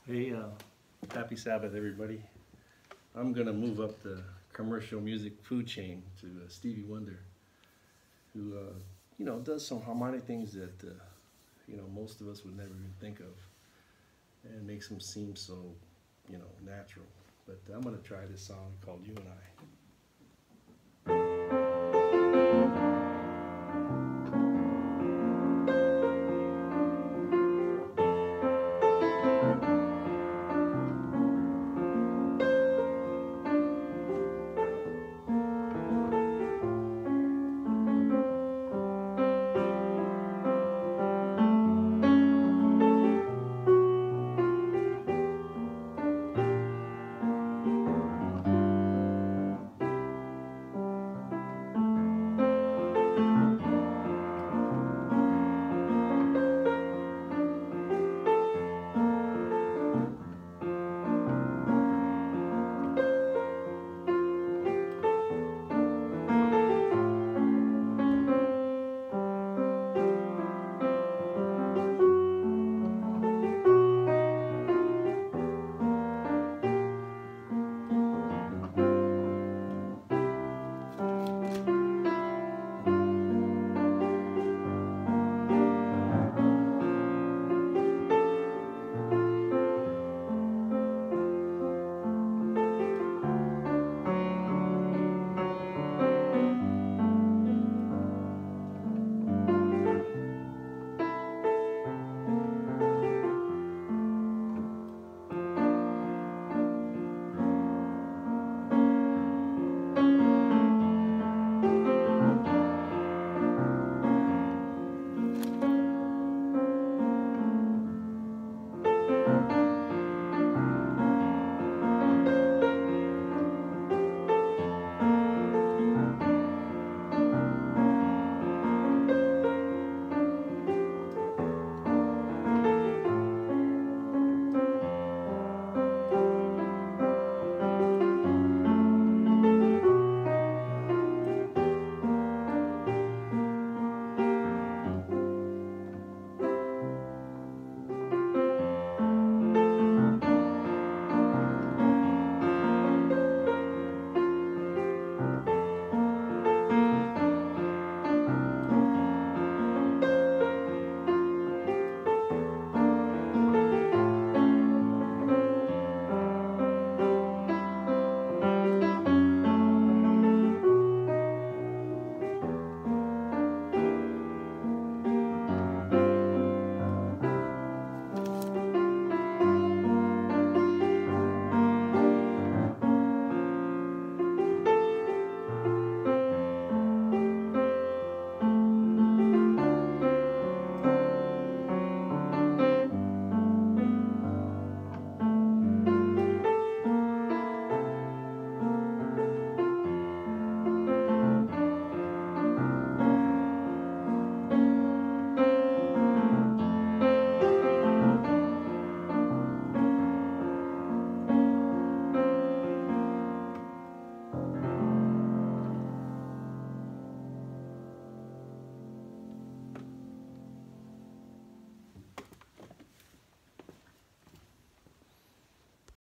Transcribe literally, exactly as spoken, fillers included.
Hey, uh, happy Sabbath, everybody. I'm gonna move up the commercial music food chain to uh, Stevie Wonder, who, uh, you know, does some harmonic things that, uh, you know, most of us would never even think of, and makes them seem so, you know, natural. But I'm gonna try this song called "You and I."